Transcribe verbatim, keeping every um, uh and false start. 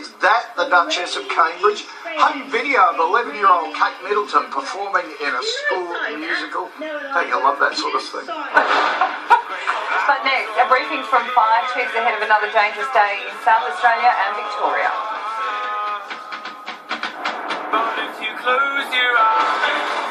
Is that the Duchess of Cambridge? Home video of eleven-year-old Kate Middleton performing in a school musical. Don't you love that sort of thing? But next, a briefing from fire chiefs ahead of another dangerous day in South Australia and Victoria. But if you close your eyes